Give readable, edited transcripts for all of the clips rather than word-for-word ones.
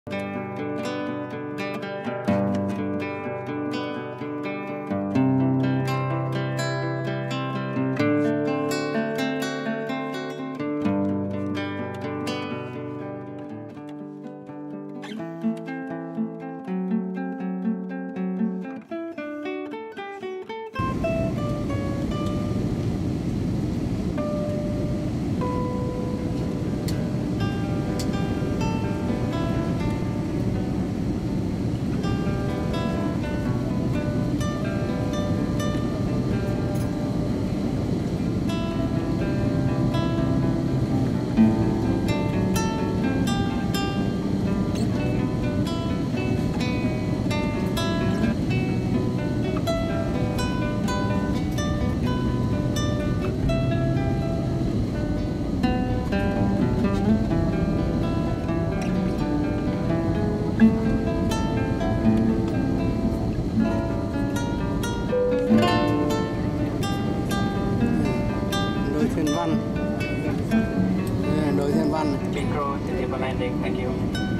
Thank you.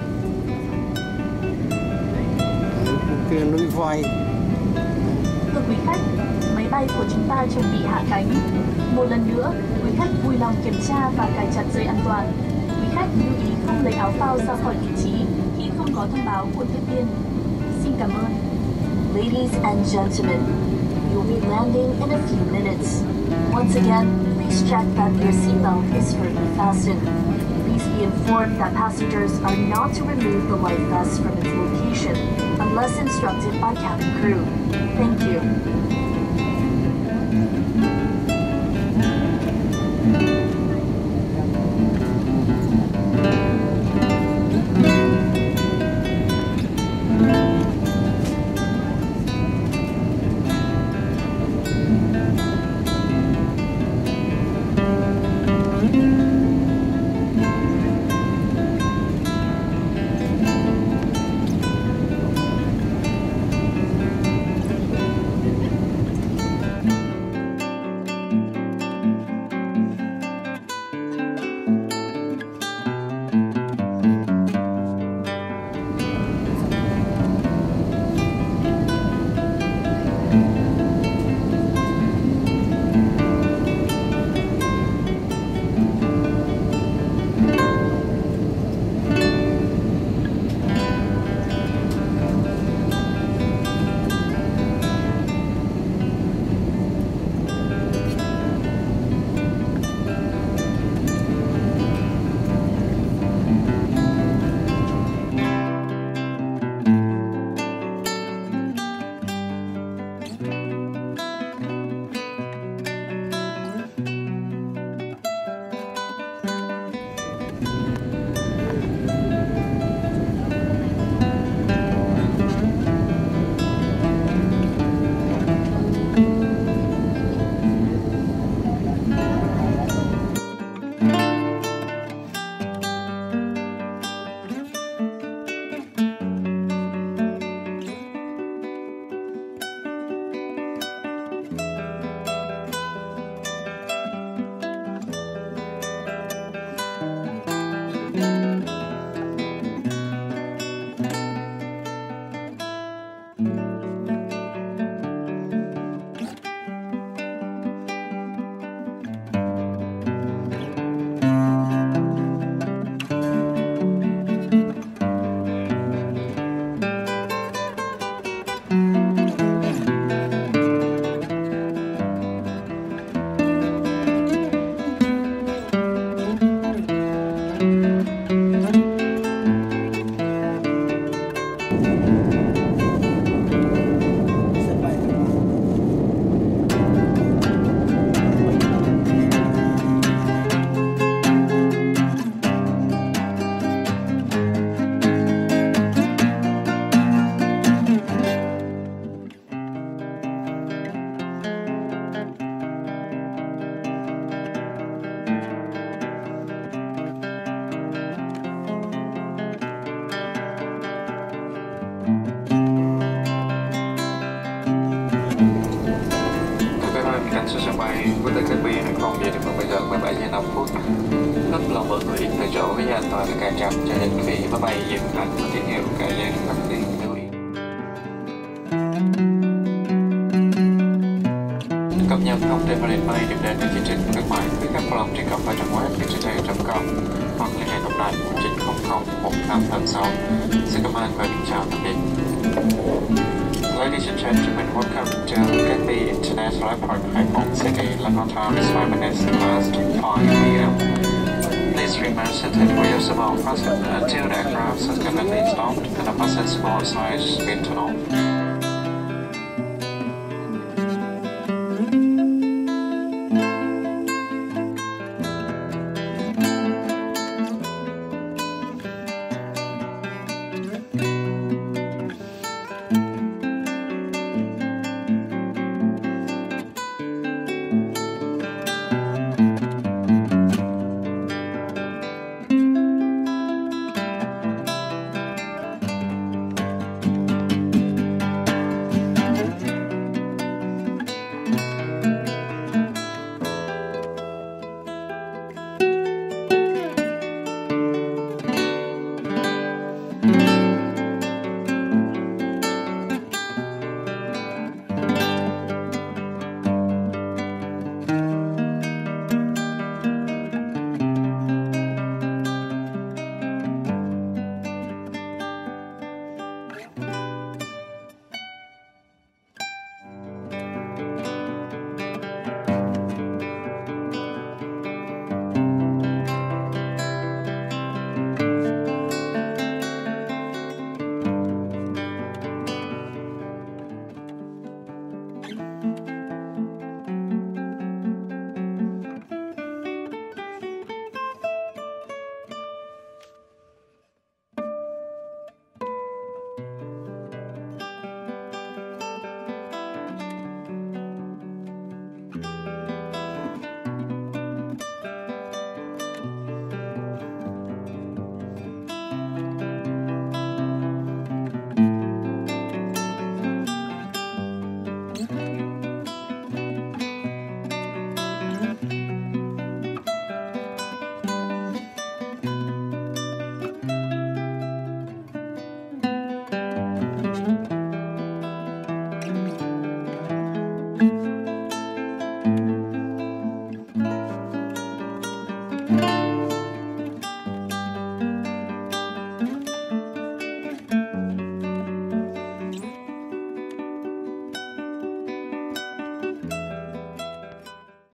Kia núi voi. Thưa quý khách, máy bay của chúng ta chuẩn bị hạ cánh. Một lần nữa, quý khách vui lòng kiểm tra và cài chặt dây an toàn. Quý khách lưu ý không lấy áo phao ra khỏi vị trí khi không có thông báo của tiếp viên. Xin cảm ơn. Ladies and gentlemen, you'll be landing in a few minutes. Once again, please check that your seatbelt is firmly fastened. Please be informed that passengers are not to remove the life vest from its location unless instructed by cabin crew. Thank you. Sân bay Quốc tế Cát Bi, hàng không về đến bây giờ 17 giờ 5 phút. lòng mọi người từ chỗ với an toàn và cẩn trọng cho đến khi máy bay dừng hẳn và tín hiệu cải lên các tiếng lưu ý. Cập nhật thông tin về lịch bay được đến từ chương trình các bạn quý khách vui lòng truy cập vào trang web vietjettair.com hoặc liên hệ tổng đài 1900 1586. Xin cảm ơn và kính chào tạm biệt. Ladies and gentlemen, welcome to Cathay International Airport, Haiphong City. Local time is 5 minutes past 5 p.m. Please remain seated with your seatbelt fastened until the aircraft has completely stopped and the fasten seatbelt sign has been turned off.